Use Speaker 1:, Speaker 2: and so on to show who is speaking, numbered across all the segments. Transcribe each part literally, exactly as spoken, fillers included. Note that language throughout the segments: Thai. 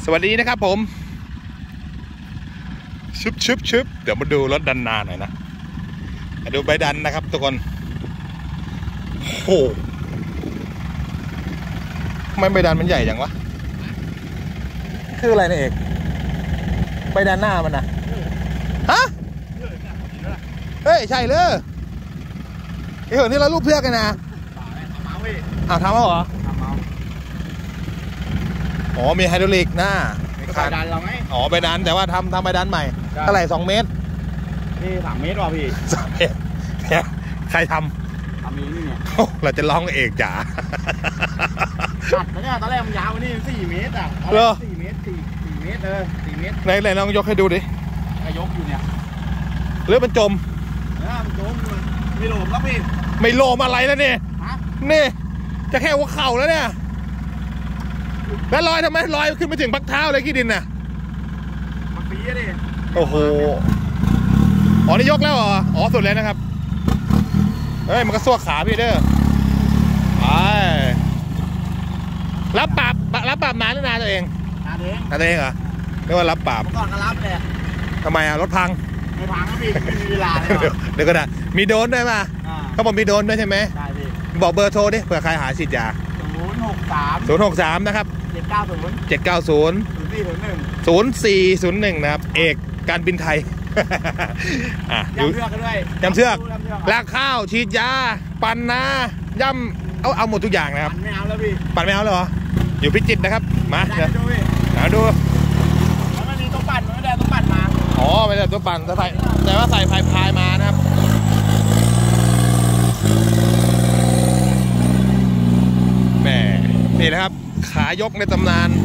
Speaker 1: วัสดีนะครับผมชุบชุบชุบเดี๋ยวมาดูรถดันนาหน่อยนะมาดูใบดันนะครับทุกคนโอ้ทำไมใบดันมันใหญ่จังวะคืออะไรนะเอกใบดันหน้ามันนะฮะเฮ้ยใช่เลยไอ้เหินที่เราลูกเพือกกันนะอ้าวทำเอาเหรออ๋อมีไฮดรอลิกหน้า
Speaker 2: ใบดันเราไหม
Speaker 1: อ๋อใบดันแต่ว่าทำทำใบดันใหม่เท่าไหร่สองเมตร
Speaker 2: นี่สามเมตรว่ะพี่
Speaker 1: สามเมตรเนี่ยใครทำ
Speaker 2: ทำนี้นี่เนี่ย
Speaker 1: เราจะร้องเอกจ๋า
Speaker 2: ตัดแล้วเนี่ยตอนแรกมันยาวนี่สี่เมตรอ่ะเออสี่เมตรสี่สี่เมตรเออสี่เมตร
Speaker 1: ไหนไหนลองยกให้ดูดิ
Speaker 2: ยกอยู่เนี่ย
Speaker 1: หรือมันจม
Speaker 2: เออมันจมไม่โลมแล้วพี่
Speaker 1: ไม่โลมอะไรแล้วเนี่ยนี่จะแค่หัวเข่าแล้วเนี่ยแล้วลอยทำไมลอยขึ้นไปถึงพักเท้าเลยขี้ดินน่ะ
Speaker 2: มันปีดิ
Speaker 1: โอ้โหอ๋อนี่ยกแล้วเหรออ๋อสุดแล้วนะครับเฮ้ยมันก็สวกขาพี่เด้อไปรับปรับรับปรับนานหรือนานตัวเอง
Speaker 2: นานเอง
Speaker 1: นานเองเหรอเรียกว่ารับปรับ
Speaker 2: ก่อนก็รับเลย
Speaker 1: ทำไมอ่ะรถพัง
Speaker 2: ไม่พังครับพี่ไม่มีเวลาเลย
Speaker 1: เดี๋ยวก็ได้มีโดนด้วยป่ะเขาบอกมีโดนด้วยใช่ไหม
Speaker 2: ใช่พี่
Speaker 1: บอกเบอร์โทรดิเผื่อใครหาฉีดยา
Speaker 2: ศูนย์หกสาม
Speaker 1: ศูนย์หกสามนะครับ
Speaker 2: เจ็ดเก้าศูนย์
Speaker 1: เจ็ดเก้าศูนย์ศูนย์สี่ศูนย์หนึ่งนะครับเอกการบินไทย
Speaker 2: ยำเชือกกันด้วย
Speaker 1: ยำเชือกลากข้าวฉีดยาปั่นนาย่ำเอาเอาหมดทุกอย่างนะครับ
Speaker 2: ปั่นไม่เอาแล้วพี่
Speaker 1: ปั่นไม่เอาเลยเหรออยู่พิจิตรนะครับมาเดี๋ยวเอาดู
Speaker 2: มันไม่มีตัวปั่นมันไม่ได้ตัวปั่นมา
Speaker 1: อ๋อไม่ได้ตัวปั่นแต่ใส่แต่ว่าใส่พายพายมานะครับแหมนี่นะครับขายกในตำนาน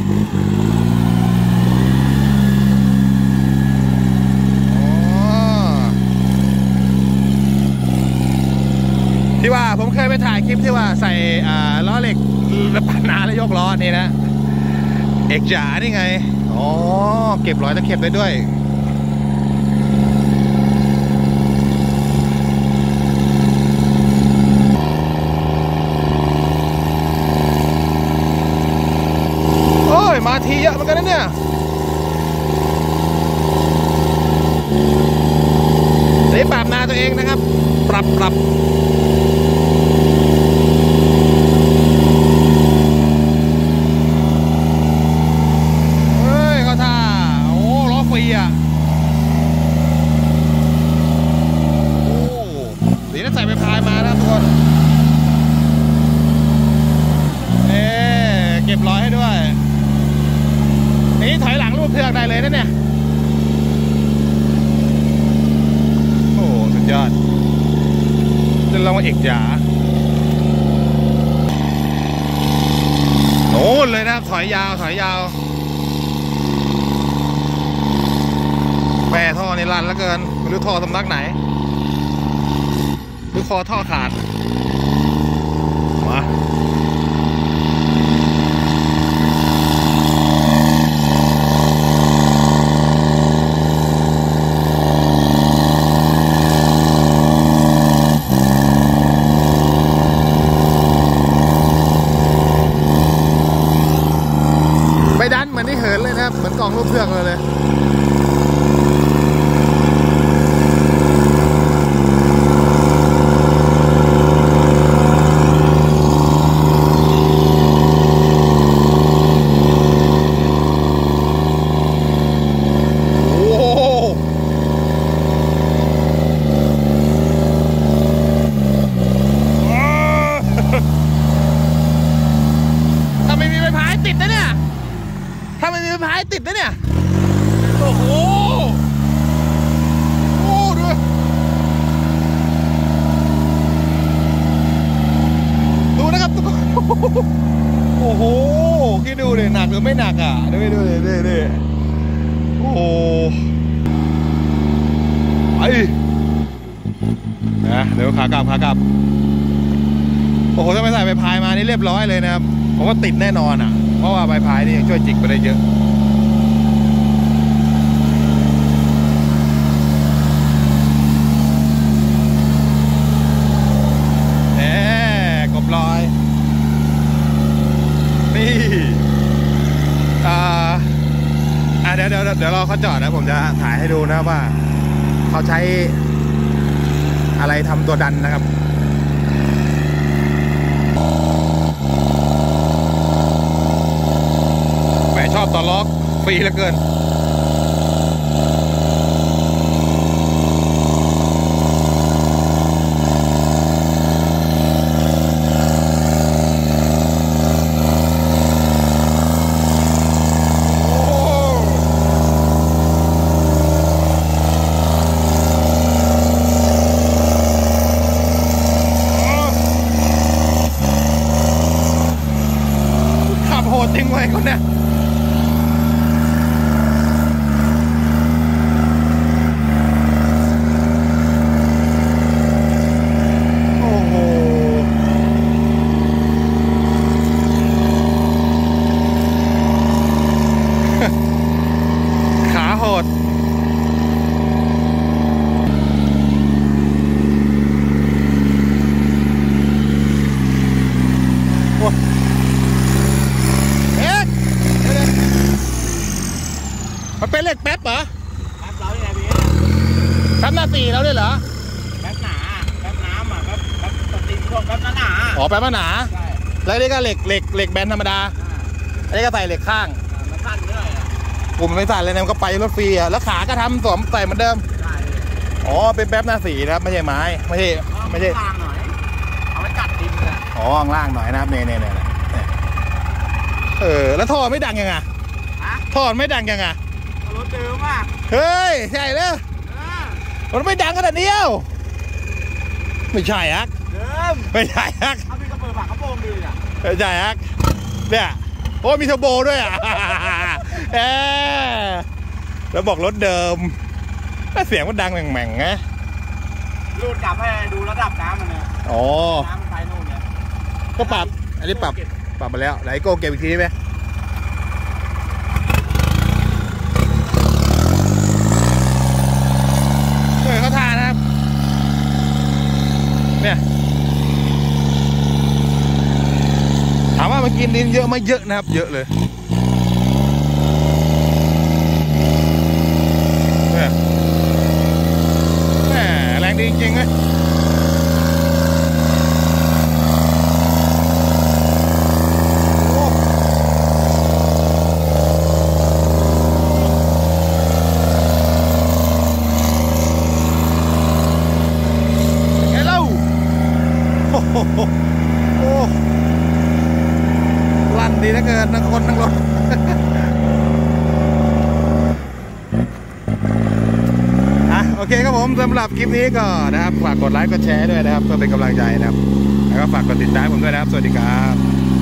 Speaker 1: ที่ว่าผมเคยไปถ่ายคลิปที่ว่าใส่ล้อเหล็กแล้วปั่นนาแล้วยกล้อนี่นะเอกจ๋านี่ไงอ๋อเก็บรอยตะเข็บได้ด้วยโอ้ยมาทีเยอะเหมือนกันนะเนี่ยได้ปรับนาตัวเองนะครับปรับปรับเฮ้ยเขาท่าโอ้ล้อฟรีอ่ะโอ้ดีนะใส่ไปพายมานะทุกคนเอ๊เก็บรอยให้ด้วยนี่ถอยหลังรูปเพือกได้เลยนะเนี่ยโอ้สุดยอดจะลองมาเอกจ๋าโอ้เลยนะถอยยาวถอยยาวแม่ท่อนี่ลั่นแล้วเกินไม่รู้ท่อสำนักไหนหรือคอท่อขาดมาใบดันเหมือนที่เหินเลยนะครับเหมือนกองลูกเพือกเลยเลยติดนะเนี่ยถ้าไม่มีไม้พายติดนะเนี่ยโอ้โหโอ้ดูดูนะครับทุกคนโอ้โหคิดดูเลยหนักหรือไม่หนักอ่ะดูดูดูดูดูโอ้โหไปนะเดี๋ยวขากลับขากลับโอ้โหถ้าไม่ใส่ใบพายมานี่เรียบร้อยเลยนะครับผมว่าติดแน่นอนอ่ะเพราะว่าใบพายนี่ช่วยจิกไปได้เยอะแหมกบลอยนี่อ่าเดี๋ยวเดี๋ยวเดี๋ยวรอเขาจอดนะผมจะถ่ายให้ดูนะว่าเขาใช้อะไรทำตัวดันนะครับแหมชอบต่อล็อกฟรีเหลือเกินจริงไว้คนเนี่ยโอ้โหขาโหดมันเป็นเหล็กแป๊บเหรอแป๊บเราเนี่ยพี่แป๊บหน้าตีเราด้วยเหรอแป๊บหนาแป๊บน้ำอ่ะแป๊บแป๊บสติช่วงแป๊บหนาอ๋อแป๊บหนาใช่แล้วนี่ก็เหล็กเหล็กเหล็กแบนธรรมดาอันนี้ก็ใส่เหล็กข้างมันสั้นด้วยอ่ะกูมันไม่สั้นเลยนะมันก็ไปรถฟรีอ่ะแล้วขาก็ทำสวมใส่เหมือนเดิมใช่อ๋อเป็นแป๊บหน้าสีนะครับไม่ใช่ไม้ไม่ใช่ไม่ใช่ล่างหน่อยเอาไว้กัดดินเลยอ๋อข้างล่างหน่อยนะครับเนี่ยเนี่ยเนี่ยเออแล้วท่อไม่ดังยังไงท่อไม่ดังยังไงรถเดิมอ่ะเฮ้ยใช่เลยมันไม่ดังขนาดนี้เอ้าไม่ใช่ฮักเดิมไม่ใช่ฮักเขามีกระเปิดฝากระโปรงดีอ่ะไม่ใช่ฮักเนี่ยโอ้มีเทอร์โบด้วยอ่ะเออแล้วบอกรถเดิมเสียงมันดังแหม่งๆนะรูดกลับให้ดูระดับน้ำมันเนี่ยอ๋อน้ำไปโน่นเนี่ยก็ปรับอันนี้ปรับปรับมาแล้วไหนโก้เก็บอีกทีไหมเขาทานะครับเนี่ยถามว่ามันกินดินเยอะไหมเยอะนะครับเยอะเลยเนี่ยแหมแรงดีจริงๆเลยโอ้ลั่นดีเหลือเกินทั้งคนทั้งรถอ่ะโอเคครับผมสำหรับคลิปนี้ก็นะครับฝากกดไลค์กดแชร์ด้วยนะครับเพื่อเป็นกำลังใจนะครับแล้วก็ฝากกดติดตามผมด้วยนะครับสวัสดีครับ